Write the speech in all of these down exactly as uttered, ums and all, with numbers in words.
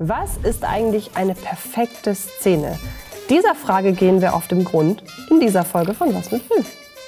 Was ist eigentlich eine perfekte Szene? Dieser Frage gehen wir auf den Grund in dieser Folge von Was mit Film.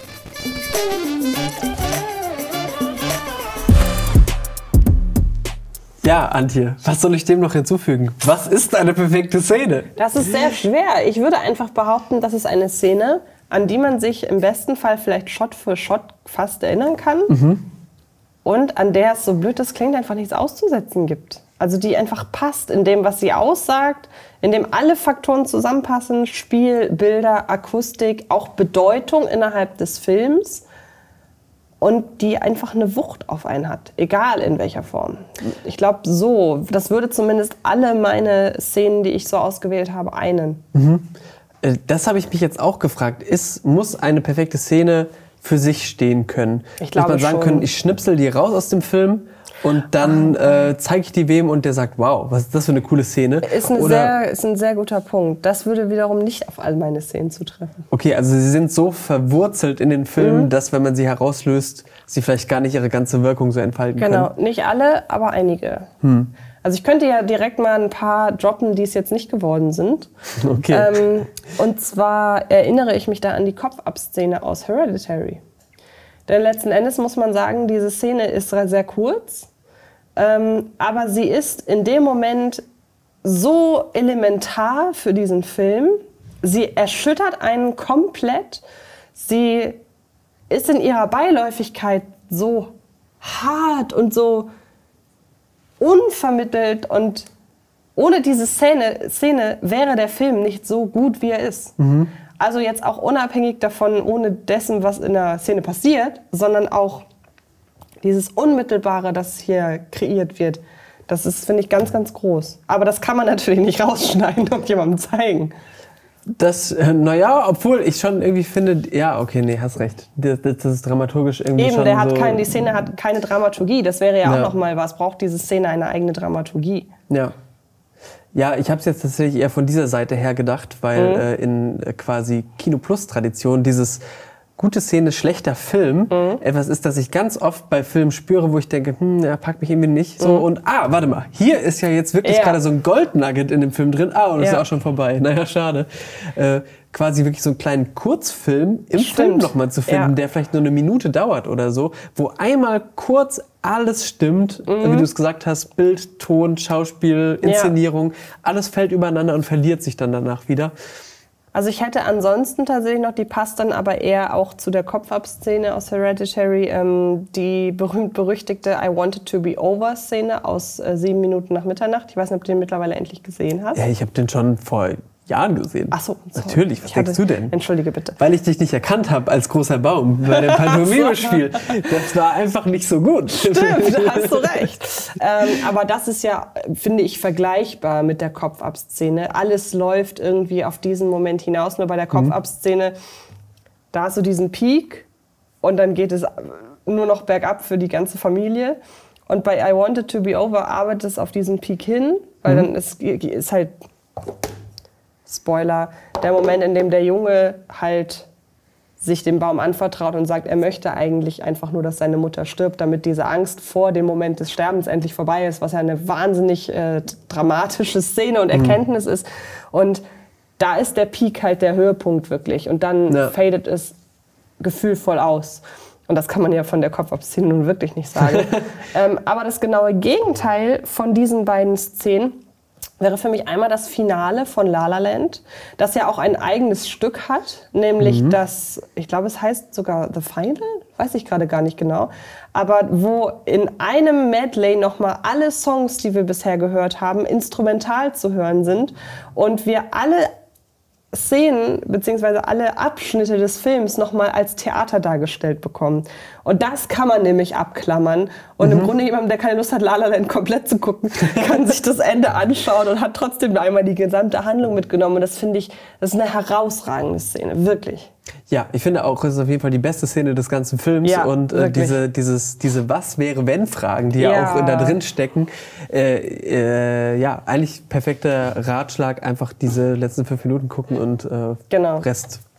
Ja, Antje, was soll ich dem noch hinzufügen? Was ist eine perfekte Szene? Das ist sehr schwer. Ich würde einfach behaupten, das ist eine Szene, an die man sich im besten Fall vielleicht Shot für Shot fast erinnern kann. Mhm. Und an der es, so blöd das klingt, einfach nichts auszusetzen gibt. Also die einfach passt in dem, was sie aussagt, in dem alle Faktoren zusammenpassen, Spiel, Bilder, Akustik, auch Bedeutung innerhalb des Films und die einfach eine Wucht auf einen hat, egal in welcher Form. Ich glaube so, das würde zumindest alle meine Szenen, die ich so ausgewählt habe, einen. Mhm. Das habe ich mich jetzt auch gefragt. Ist, muss eine perfekte Szene für sich stehen können? Ich glaube muss man sagen schon. können, ich schnipsel die raus aus dem Film und dann äh, zeige ich die wem und der sagt, wow, was ist das für eine coole Szene? Ist, eine sehr, ist ein sehr guter Punkt. Das würde wiederum nicht auf all meine Szenen zutreffen. Okay, also sie sind so verwurzelt in den Filmen, mhm. dass wenn man sie herauslöst, sie vielleicht gar nicht ihre ganze Wirkung so entfalten genau. können. Genau, nicht alle, aber einige. Hm. Also ich könnte ja direkt mal ein paar droppen, die es jetzt nicht geworden sind. Okay. Ähm, und zwar erinnere ich mich da an die Kopf-Ab-Szene aus Hereditary. Denn letzten Endes muss man sagen, diese Szene ist sehr kurz, ähm, aber sie ist in dem Moment so elementar für diesen Film. Sie erschüttert einen komplett. Sie ist in ihrer Beiläufigkeit so hart und so unvermittelt, und ohne diese Szene, Szene wäre der Film nicht so gut, wie er ist. Mhm. Also jetzt auch unabhängig davon, ohne dessen, was in der Szene passiert, sondern auch dieses Unmittelbare, das hier kreiert wird, das ist, finde ich, ganz, ganz groß. Aber das kann man natürlich nicht rausschneiden und jemandem zeigen. Das, äh, naja, obwohl ich schon irgendwie finde, ja, okay, nee, hast recht. Das, das ist dramaturgisch irgendwie Eben, schon der hat so kein, die Szene hat keine Dramaturgie. Das wäre ja auch ja. noch mal was. Braucht diese Szene eine eigene Dramaturgie? Ja. Ja, ich habe es jetzt tatsächlich eher von dieser Seite her gedacht, weil Mhm. äh, in äh, quasi Kino-Plus-Tradition dieses gute Szene, schlechter Film mhm. etwas ist, das ich ganz oft bei Filmen spüre, wo ich denke, hm, er packt mich irgendwie nicht so. Mhm. Und ah, warte mal, hier ist ja jetzt wirklich ja. gerade so ein Goldnugget in dem Film drin. Ah, und das ja. ist auch schon vorbei. Naja, schade. Äh, quasi wirklich so einen kleinen Kurzfilm im Stimmt. Film nochmal zu finden, ja. der vielleicht nur eine Minute dauert oder so, wo einmal kurz alles stimmt, mhm. wie du es gesagt hast, Bild, Ton, Schauspiel, Inszenierung, ja. alles fällt übereinander und verliert sich dann danach wieder. Also ich hätte ansonsten tatsächlich noch, die passt dann aber eher auch zu der Kopf-Ab-Szene aus Hereditary, ähm, die berühmt-berüchtigte I Wanted to Be Over-Szene aus äh, Sieben Minuten nach Mitternacht. Ich weiß nicht, ob du den mittlerweile endlich gesehen hast. Ja, ich habe den schon vor Jahren gesehen. Ach so, sorry. Natürlich, was ich denkst hatte, du denn? Entschuldige bitte. Weil ich dich nicht erkannt habe als großer Baum bei dem Pantomime-Spiel. Das war einfach nicht so gut. Stimmt, da hast du recht. Ähm, aber das ist ja, finde ich, vergleichbar mit der Kopf-Ab-Szene. Alles läuft irgendwie auf diesen Moment hinaus. Nur bei der Kopf-Ab-Szene, da hast du diesen Peak und dann geht es nur noch bergab für die ganze Familie. Und bei I Wanted to Be Over arbeitet es auf diesen Peak hin, weil mhm. dann ist, ist halt... Spoiler, der Moment, in dem der Junge halt sich dem Baum anvertraut und sagt, er möchte eigentlich einfach nur, dass seine Mutter stirbt, damit diese Angst vor dem Moment des Sterbens endlich vorbei ist, was ja eine wahnsinnig äh, dramatische Szene und Erkenntnis mhm. ist. Und da ist der Peak halt der Höhepunkt wirklich. Und dann ja. fadet es gefühlvoll aus. Und das kann man ja von der Kopf-Ab-Szene nun wirklich nicht sagen. ähm, aber das genaue Gegenteil von diesen beiden Szenen wäre für mich einmal das Finale von La La Land, das ja auch ein eigenes Stück hat, nämlich mhm. das, ich glaube, es heißt sogar The Final, weiß ich gerade gar nicht genau, aber wo in einem Medley nochmal alle Songs, die wir bisher gehört haben, instrumental zu hören sind und wir alle Szenen bzw. alle Abschnitte des Films nochmal als Theater dargestellt bekommen. Und das kann man nämlich abklammern. Und mhm. im Grunde jemand, der keine Lust hat, La La Land komplett zu gucken, kann sich das Ende anschauen und hat trotzdem einmal die gesamte Handlung mitgenommen. Und das finde ich, das ist eine herausragende Szene, wirklich. Ja, ich finde auch, es ist auf jeden Fall die beste Szene des ganzen Films. Ja, und äh, diese, dieses, diese Was-wäre-wenn-Fragen, die ja, ja auch da drin stecken. Äh, äh, ja, eigentlich perfekter Ratschlag, einfach diese letzten fünf Minuten gucken und äh, genau. Rest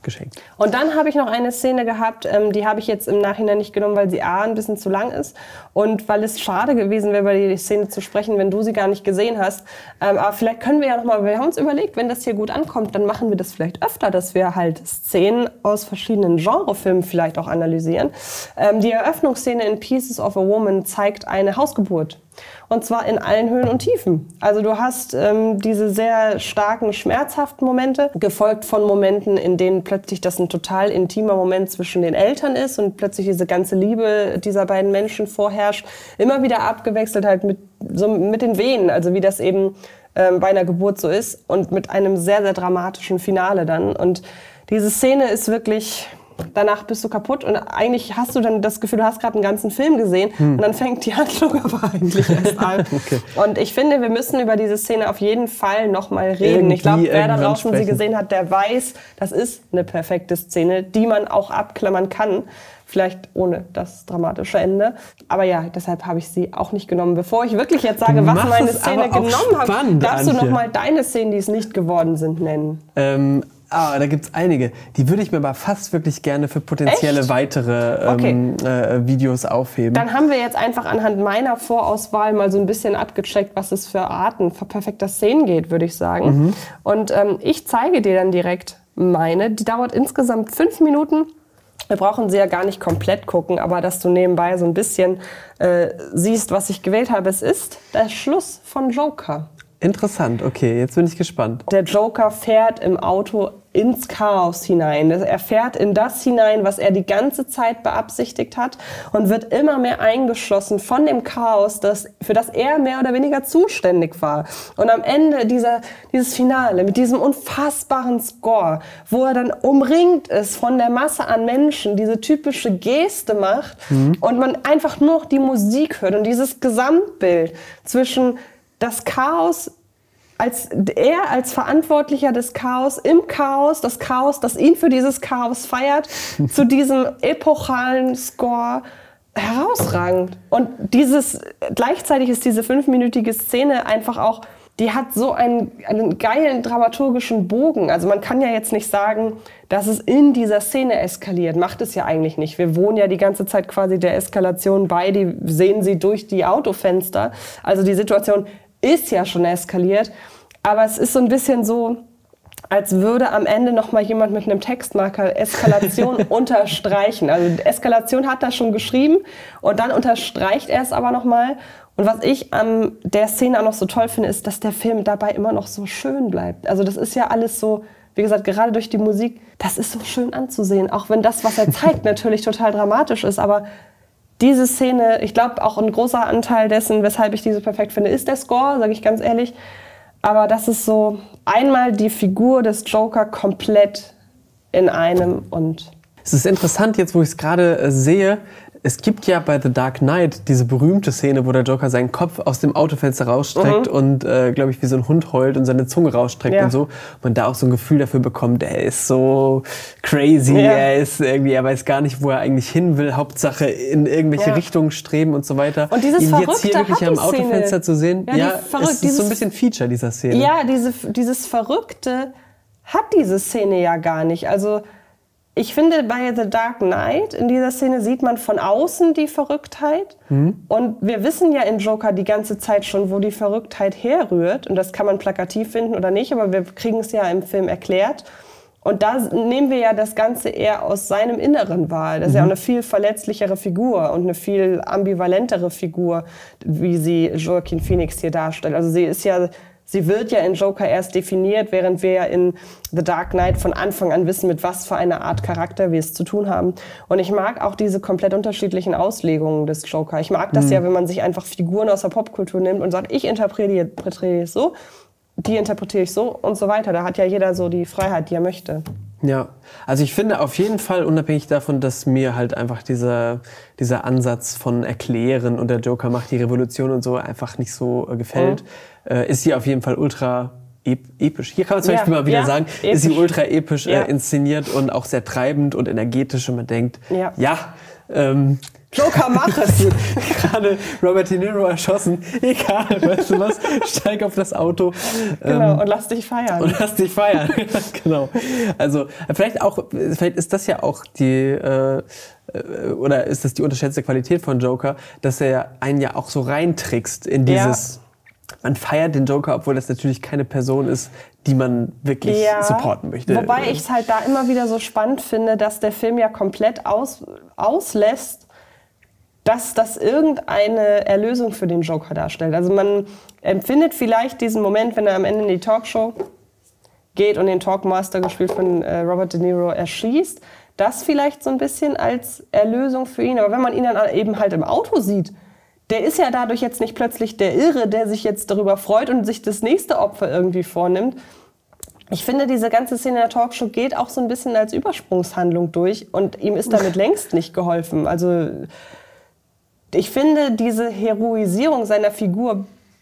geschenkt. Und dann habe ich noch eine Szene gehabt, ähm, die habe ich jetzt im Nachhinein nicht genommen, weil sie A, ein bisschen zu lang ist und weil es schade gewesen wäre, über die Szene zu sprechen, wenn du sie gar nicht gesehen hast. Ähm, aber vielleicht können wir ja nochmal, wir haben uns überlegt, wenn das hier gut ankommt, dann machen wir das vielleicht öfter, dass wir halt Szenen aus verschiedenen Genrefilmen vielleicht auch analysieren. Ähm, die Eröffnungsszene in Pieces of a Woman zeigt eine Hausgeburt. Und zwar in allen Höhen und Tiefen. Also du hast ähm, diese sehr starken, schmerzhaften Momente, gefolgt von Momenten, in denen plötzlich das ein total intimer Moment zwischen den Eltern ist und plötzlich diese ganze Liebe dieser beiden Menschen vorherrscht. Immer wieder abgewechselt halt mit, so mit den Wehen, also wie das eben ähm, bei einer Geburt so ist. Und mit einem sehr, sehr dramatischen Finale dann. Und diese Szene ist wirklich... Danach bist du kaputt und eigentlich hast du dann das Gefühl, du hast gerade einen ganzen Film gesehen hm. und dann fängt die Handlung aber eigentlich erst an. Okay. Und ich finde, wir müssen über diese Szene auf jeden Fall nochmal reden. Irgendwie ich glaube, wer da draußen sprechen. sie gesehen hat, der weiß, das ist eine perfekte Szene, die man auch abklammern kann. Vielleicht ohne das dramatische Ende. Aber ja, deshalb habe ich sie auch nicht genommen. Bevor ich wirklich jetzt sage, du was meine Szene genommen habe, darfst du noch mal deine Szenen, die es nicht geworden sind, nennen. Ähm, ah, da gibt's einige. Die würde ich mir aber fast wirklich gerne für potenzielle Echt? weitere ähm, okay. äh, Videos aufheben. Dann haben wir jetzt einfach anhand meiner Vorauswahl mal so ein bisschen abgecheckt, was es für Arten für perfekter Szenen geht, würde ich sagen. Mhm. Und ähm, ich zeige dir dann direkt meine. Die dauert insgesamt fünf Minuten. Wir brauchen sie ja gar nicht komplett gucken, aber dass du nebenbei so ein bisschen äh, siehst, was ich gewählt habe. Es ist der Schluss von Joker. Interessant, okay, jetzt bin ich gespannt. Der Joker fährt im Auto ins Chaos hinein. Er fährt in das hinein, was er die ganze Zeit beabsichtigt hat und wird immer mehr eingeschlossen von dem Chaos, das, für das er mehr oder weniger zuständig war. Und am Ende dieser, dieses Finale mit diesem unfassbaren Score, wo er dann umringt ist von der Masse an Menschen, diese typische Geste macht mhm. und man einfach nur noch die Musik hört und dieses Gesamtbild zwischen das Chaos, als er als Verantwortlicher des Chaos im Chaos, das Chaos, das ihn für dieses Chaos feiert, zu diesem epochalen Score herausragend. Und dieses, gleichzeitig ist diese fünfminütige Szene einfach auch, die hat so einen, einen geilen dramaturgischen Bogen. Also man kann ja jetzt nicht sagen, dass es in dieser Szene eskaliert. Macht es ja eigentlich nicht. Wir wohnen ja die ganze Zeit quasi der Eskalation bei, die sehen sie durch die Autofenster. Also die Situation ist ja schon eskaliert, aber es ist so ein bisschen so, als würde am Ende noch mal jemand mit einem Textmarker Eskalation unterstreichen. Also Eskalation hat er schon geschrieben und dann unterstreicht er es aber noch mal. Und was ich an der Szene auch noch so toll finde, ist, dass der Film dabei immer noch so schön bleibt. Also das ist ja alles so, wie gesagt, gerade durch die Musik, das ist so schön anzusehen. Auch wenn das, was er zeigt, natürlich total dramatisch ist, aber diese Szene, ich glaube auch ein großer Anteil dessen, weshalb ich diese perfekt finde, ist der Score, sage ich ganz ehrlich. Aber das ist so einmal die Figur des Joker komplett in einem. Und es ist interessant jetzt, wo ich es gerade äh, sehe. Es gibt ja bei The Dark Knight diese berühmte Szene, wo der Joker seinen Kopf aus dem Autofenster rausstreckt mhm. und, äh, glaube ich, wie so ein Hund heult und seine Zunge rausstreckt ja. und so. Und man da auch so ein Gefühl dafür bekommt, er ist so crazy, ja. er ist irgendwie, er weiß gar nicht, wo er eigentlich hin will. Hauptsache in irgendwelche ja. Richtungen streben und so weiter. Und dieses Ihn Verrückte jetzt hier wirklich am Autofenster Szene. zu sehen, ja, ja es ist dieses, so ein bisschen Feature dieser Szene. Ja, diese, dieses Verrückte hat diese Szene ja gar nicht. Also ich finde, bei The Dark Knight, in dieser Szene sieht man von außen die Verrücktheit. Mhm. Und wir wissen ja in Joker die ganze Zeit schon, wo die Verrücktheit herrührt. Und das kann man plakativ finden oder nicht, aber wir kriegen es ja im Film erklärt. Und da nehmen wir ja das Ganze eher aus seinem Inneren wahr. Das ist mhm. ja auch eine viel verletzlichere Figur und eine viel ambivalentere Figur, wie sie Joaquin Phoenix hier darstellt. Also sie ist ja... Sie wird ja in Joker erst definiert, während wir ja in The Dark Knight von Anfang an wissen, mit was für einer Art Charakter wir es zu tun haben. Und ich mag auch diese komplett unterschiedlichen Auslegungen des Joker. Ich mag das mhm. ja, wenn man sich einfach Figuren aus der Popkultur nimmt und sagt, ich interpretiere es so, die interpretiere ich so und so weiter. Da hat ja jeder so die Freiheit, die er möchte. Ja, also ich finde auf jeden Fall, unabhängig davon, dass mir halt einfach dieser, dieser Ansatz von Erklären und der Joker macht die Revolution und so einfach nicht so äh, gefällt, mhm. äh, ist sie auf jeden Fall ultra ep- episch. Hier kann man zum ja, Beispiel mal wieder ja, sagen, episch. Ist sie ultra episch ja. äh, inszeniert und auch sehr treibend und energetisch und man denkt, ja, ja ähm, Joker, mach es! Gerade Robert De Niro erschossen. Egal, weißt du was? Steig auf das Auto. Genau, ähm, und lass dich feiern. Und lass dich feiern. Genau. Also vielleicht auch, vielleicht ist das ja auch die, äh, oder ist das die unterschätzte Qualität von Joker, dass er einen ja auch so reintrickst in dieses... Ja. Man feiert den Joker, obwohl das natürlich keine Person ist, die man wirklich ja, supporten möchte. Wobei ich es halt da immer wieder so spannend finde, dass der Film ja komplett aus, auslässt, dass das irgendeine Erlösung für den Joker darstellt. Also man empfindet vielleicht diesen Moment, wenn er am Ende in die Talkshow geht und den Talkmaster, gespielt von äh, Robert De Niro, erschießt, das vielleicht so ein bisschen als Erlösung für ihn. Aber wenn man ihn dann eben halt im Auto sieht, der ist ja dadurch jetzt nicht plötzlich der Irre, der sich jetzt darüber freut und sich das nächste Opfer irgendwie vornimmt. Ich finde, diese ganze Szene in der Talkshow geht auch so ein bisschen als Übersprungshandlung durch und ihm ist damit längst nicht geholfen. Also ich finde, diese Heroisierung seiner Figur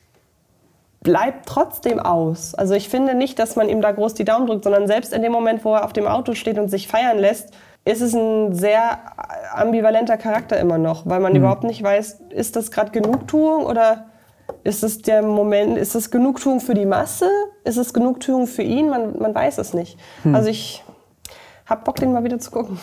bleibt trotzdem aus. Also ich finde nicht, dass man ihm da groß die Daumen drückt, sondern selbst in dem Moment, wo er auf dem Auto steht und sich feiern lässt, ist es ein sehr ambivalenter Charakter immer noch, weil man mhm. überhaupt nicht weiß, ist das gerade Genugtuung oder ist es der Moment, ist es Genugtuung für die Masse, ist es Genugtuung für ihn, man, man weiß es nicht. Mhm. Also ich hab Bock, den mal wieder zu gucken.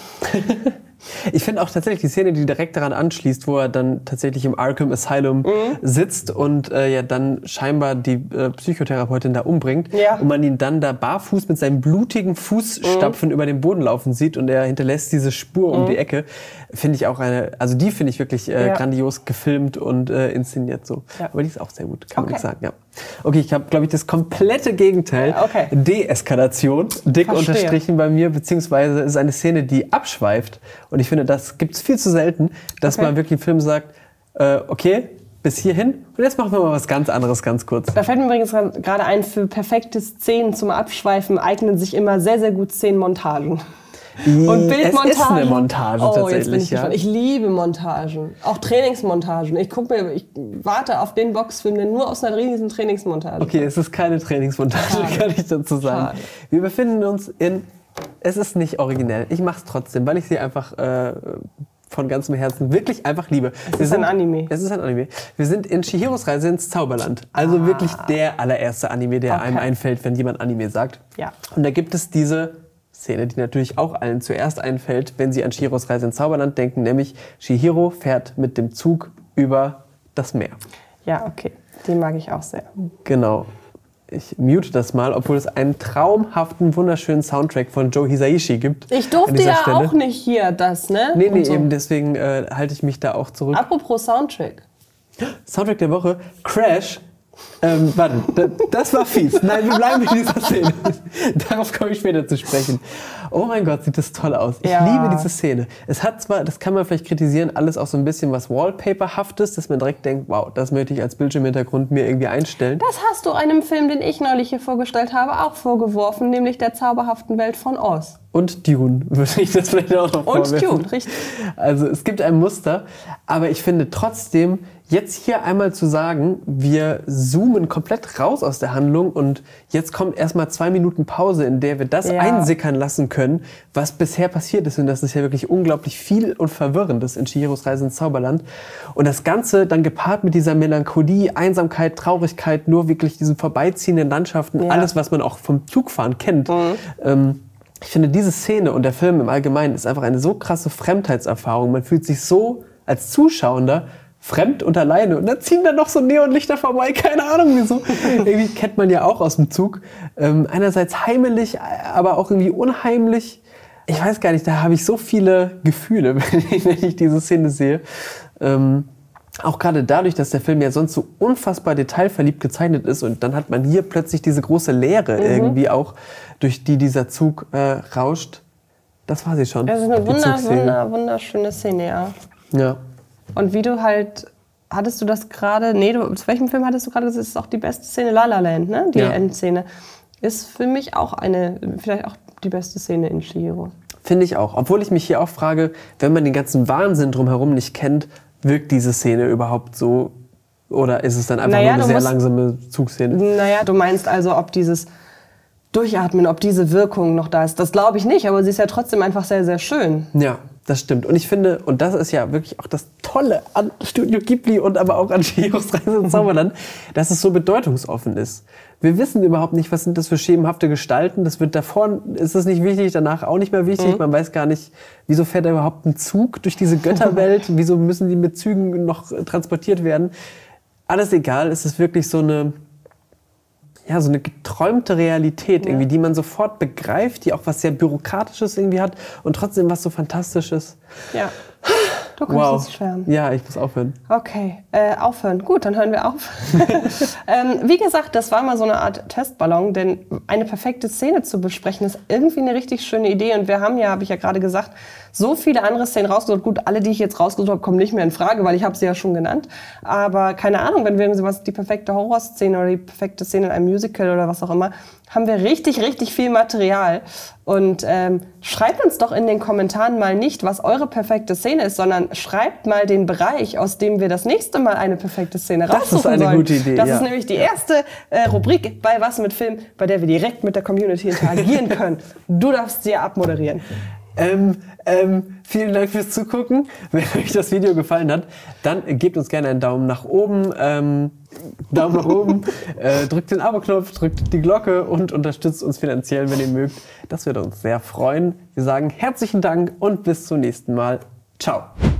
Ich finde auch tatsächlich die Szene, die direkt daran anschließt, wo er dann tatsächlich im Arkham Asylum mhm. sitzt und äh, ja dann scheinbar die äh, Psychotherapeutin da umbringt ja. und man ihn dann da barfuß mit seinen blutigen Fußstapfen mhm. über den Boden laufen sieht und er hinterlässt diese Spur mhm. um die Ecke, finde ich auch eine, also die finde ich wirklich äh, ja. grandios gefilmt und äh, inszeniert so. Ja. Aber die ist auch sehr gut, kann okay. man nicht sagen. Ja. Okay, ich habe, glaube ich, das komplette Gegenteil. Okay. Deeskalation, dick Verstehe. unterstrichen bei mir, beziehungsweise ist eine Szene, die abschweift. Und ich finde, das gibt es viel zu selten, dass okay. man wirklich im Film sagt, äh, okay, bis hierhin und jetzt machen wir mal was ganz anderes ganz kurz. Da fällt mir übrigens gerade ein, für perfekte Szenen zum Abschweifen eignen sich immer sehr, sehr gut Szenenmontagen. Und Bildmontagen. Es ist eine Montage oh, tatsächlich. Jetzt bin ich, ja. ich liebe Montagen, auch Trainingsmontagen. Ich guck mir, ich warte auf den Boxfilm, der nur aus einer riesigen Trainingsmontage. Okay, es ist keine Trainingsmontage, Schade. kann ich dazu sagen. Schade. Wir befinden uns in, es ist nicht originell, ich mach's trotzdem, weil ich sie einfach äh, von ganzem Herzen wirklich einfach liebe. Es Wir ist sind, ein Anime. Es ist ein Anime. Wir sind in Chihiros Reise ins Zauberland. Also ah. wirklich der allererste Anime, der okay. einem einfällt, wenn jemand Anime sagt. Ja. Und da gibt es diese Szene, die natürlich auch allen zuerst einfällt, wenn sie an Chihiros Reise ins Zauberland denken, nämlich Chihiro fährt mit dem Zug über das Meer. Ja, okay. Die mag ich auch sehr. Genau. Ich mute das mal, obwohl es einen traumhaften, wunderschönen Soundtrack von Joe Hisaishi gibt. Ich durfte ja Stelle. auch nicht hier das, ne? Nee, nee, so. eben deswegen äh, halte ich mich da auch zurück. Apropos Soundtrack. Soundtrack der Woche, Crash. Ähm, warte, das war fies. Nein, wir bleiben in dieser Szene. Darauf komme ich später zu sprechen. Oh mein Gott, sieht das toll aus. Ich ja. liebe diese Szene. Es hat zwar, das kann man vielleicht kritisieren, alles auch so ein bisschen was Wallpaper-haftes, dass man direkt denkt, wow, das möchte ich als Bildschirmhintergrund mir irgendwie einstellen. Das hast du einem Film, den ich neulich hier vorgestellt habe, auch vorgeworfen, nämlich der zauberhaften Welt von Oz. Und Dune, würde ich das vielleicht auch noch vorwerfen. Und Dune, richtig. Also es gibt ein Muster, aber ich finde trotzdem, jetzt hier einmal zu sagen, wir zoomen komplett raus aus der Handlung und jetzt kommt erstmal zwei Minuten Pause, in der wir das ja. einsickern lassen können, was bisher passiert ist. Und das ist ja wirklich unglaublich viel und Verwirrendes in Chihiros Reise ins Zauberland. Und das Ganze dann gepaart mit dieser Melancholie, Einsamkeit, Traurigkeit, nur wirklich diesen vorbeiziehenden Landschaften, ja. alles, was man auch vom Zugfahren kennt. Mhm. Ähm, ich finde, diese Szene und der Film im Allgemeinen ist einfach eine so krasse Fremdheitserfahrung. Man fühlt sich so als Zuschauender fremd und alleine. Und dann ziehen dann noch so Neonlichter vorbei, keine Ahnung wieso. Irgendwie kennt man ja auch aus dem Zug. Ähm, einerseits heimelig, aber auch irgendwie unheimlich. Ich weiß gar nicht, da habe ich so viele Gefühle, wenn ich diese Szene sehe. Ähm, auch gerade dadurch, dass der Film ja sonst so unfassbar detailverliebt gezeichnet ist und dann hat man hier plötzlich diese große Leere mhm. irgendwie auch, durch die dieser Zug äh, rauscht. Das war sie schon. Das ist eine wunder, wunder, wunderschöne Szene, ja. Ja. Und wie du halt, hattest du das gerade, nee, du, zu welchem Film hattest du gerade gesagt, das ist auch die beste Szene, La La Land, ne? Die ja. Endszene. Ist für mich auch eine, vielleicht auch die beste Szene in Chihiro. Finde ich auch. Obwohl ich mich hier auch frage, wenn man den ganzen Wahnsinn drumherum nicht kennt, wirkt diese Szene überhaupt so? Oder ist es dann einfach naja, nur eine sehr musst, langsame Zugszene? Naja, du meinst also, ob dieses Durchatmen, ob diese Wirkung noch da ist. Das glaube ich nicht, aber sie ist ja trotzdem einfach sehr, sehr schön. Ja. das stimmt. Und ich finde, und das ist ja wirklich auch das Tolle an Studio Ghibli und aber auch an Chihiros Reise ins Zauberland, dass es so bedeutungsoffen ist. Wir wissen überhaupt nicht, was sind das für schemenhafte Gestalten. Das wird davor, ist es nicht wichtig, danach auch nicht mehr wichtig. Mhm. Man weiß gar nicht, wieso fährt da überhaupt ein Zug durch diese Götterwelt? Wieso müssen die mit Zügen noch transportiert werden? Alles egal, es ist wirklich so eine... Ja, so eine geträumte Realität irgendwie, ja. die man sofort begreift, die auch was sehr Bürokratisches irgendwie hat und trotzdem was so Fantastisches. Ja. Du kannst wow. jetzt schwärmen. Ja, ich muss aufhören. Okay, äh, aufhören. Gut, dann hören wir auf. ähm, wie gesagt, das war mal so eine Art Testballon, denn eine perfekte Szene zu besprechen ist irgendwie eine richtig schöne Idee. Und wir haben ja, habe ich ja gerade gesagt, so viele andere Szenen rausgesucht. Gut, alle, die ich jetzt rausgesucht habe, kommen nicht mehr in Frage, weil ich habe sie ja schon genannt. Aber keine Ahnung, wenn wir irgendwie sowas, die perfekte Horrorszene oder die perfekte Szene in einem Musical oder was auch immer, haben wir richtig, richtig viel Material. Und ähm, schreibt uns doch in den Kommentaren mal nicht, was eure perfekte Szene ist, sondern schreibt mal den Bereich, aus dem wir das nächste Mal eine perfekte Szene raussuchen sollen. Das ist eine sollen. gute Idee. Das ja. ist nämlich die erste äh, Rubrik bei Was mit Film, bei der wir direkt mit der Community interagieren können. Du darfst sie ja abmoderieren. Ähm, ähm, vielen Dank fürs Zugucken. Wenn euch das Video gefallen hat, dann gebt uns gerne einen Daumen nach oben. Ähm, Daumen nach oben, äh, drückt den Abo-Knopf, drückt die Glocke und unterstützt uns finanziell, wenn ihr mögt. Das würde uns sehr freuen. Wir sagen herzlichen Dank und bis zum nächsten Mal. Ciao.